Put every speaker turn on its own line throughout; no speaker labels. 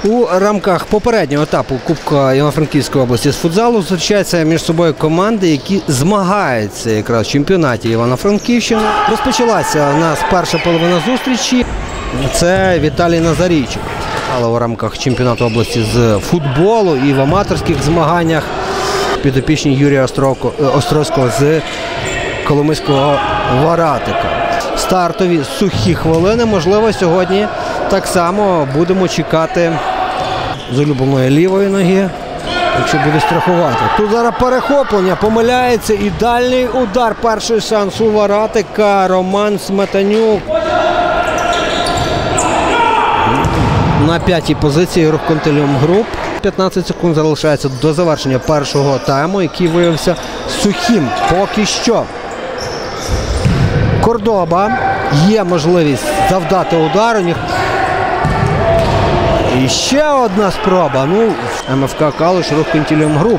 У рамках попереднього етапу Кубка Івано-Франківської області з футзалу зустрічаються між собою команди, які змагаються якраз в чемпіонаті Івано-Франківщини. Розпочалася у нас перша половина зустрічі. Це Віталій Назарійчик. Але у рамках чемпіонату області з футболу і в аматорських змаганнях підопічні Юрія Острозького з Коломийського Варатика. Стартові сухі хвилини, можливо, сьогодні так само будемо чекати з улюбленої лівої ноги, якщо буде страхувати. Тут зараз перехоплення, помиляється і дальній удар. Перший шанс у Варатика. Роман Сметанюк. На п'ятій позиції рух Контиліум Груп. 15 секунд залишається до завершення першого тайму, який виявився сухим поки що. Кордоба. Є можливість завдати удару. І ще одна спроба. МФК Калуш, рух Контиліум Груп.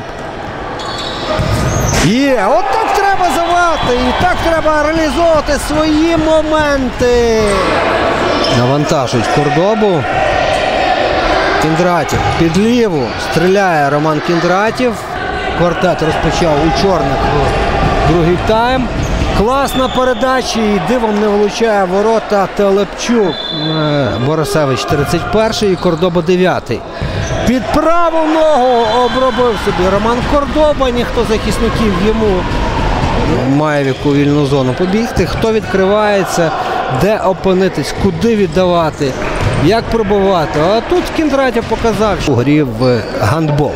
Є! От так треба завати! І так треба реалізовувати свої моменти. Навантажують Кордобу. Кіндратів під ліву. Стріляє Роман Кіндратів. Квартет розпочав у чорних другий тайм. Класна передача і дивом не влучає ворота Телепчук. Борисевич 31-й і Кордоба 9-й. Під праву ногу обробив собі Роман Кордоба. Ніхто захисників йому має в яку вільну зону побігти. Хто відкривається, де опинитись, куди віддавати, як пробувати. А тут Кіндратів показав, що грі в гандбол.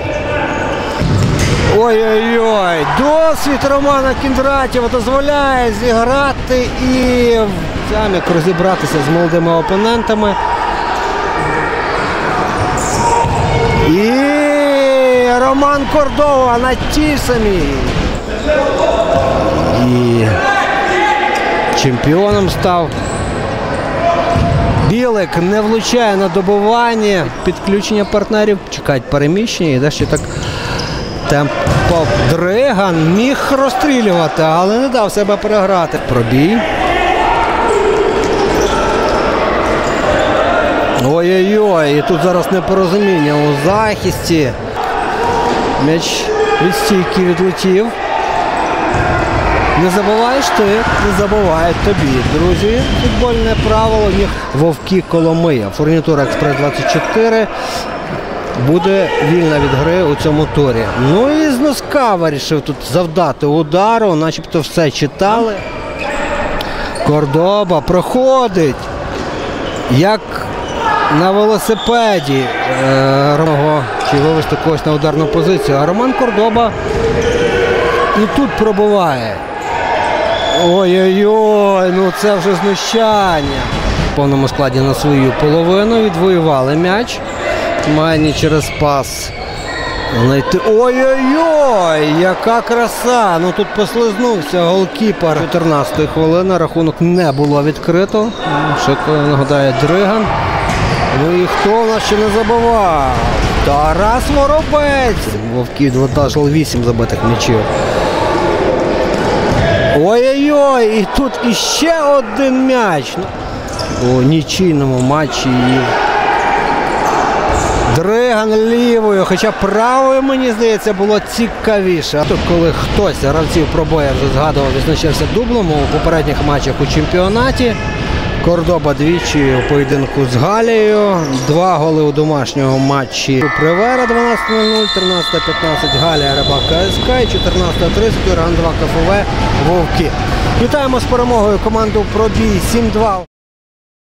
Ой-ой-ой, досвід Романа Кіндратєва дозволяє зіграти і як розібратися з молодими опонентами. І Роман Кордоба на тій самій. І чемпіоном став. Білик не влучає на добування. Підключення партнерів, чекають переміщення і дещо так. Темп Дриган міг розстрілювати, але не дав себе переграти. Пробій. Ой-ой-ой, і тут зараз непорозуміння у захисті. М'яч від стійки відлетів. Не забуваєш ти, не забувають тобі, друзі. Футбольне правило. Вовки Коломия. Фурнітура Експрес 24. Буде вільна від гри у цьому турі. Ну і з носка вирішив тут завдати удару, начебто все читали. Кордоба проходить, як на велосипеді. Чи вивести когось на ударну позицію. А Роман Кордоба і тут пробиває. Ой-ой-ой, ну це вже знущання. В повному складі на свою половину відвоювали м'яч. Майні через пас знайти. Ой-ой-ой, яка краса! Ну тут послизнувся голкіпер. 14-ї хвилини, рахунок не було відкрито. Ще нагадає Дриган. Ну і хто в нас ще не забував? Тарас Воробець. Вовки вантажили 8 забитих м'ячів. Ой-ой-ой, і тут іще один м'яч. У нічийному матчі. Дриган лівою, хоча правою, мені здається, було цікавіше. Тут, коли хтось з гравців пробоя вже згадував, відзначився дублом у попередніх матчах у чемпіонаті. Кордоба двічі у поєдинку з Галією. 2 голи у домашньому матчі Привера 12:00, 13:15 Галія Рибак КСК і 14:30 Ураган 2 КФУ Вовки. Вітаємо з перемогою команду Пробій 7-2.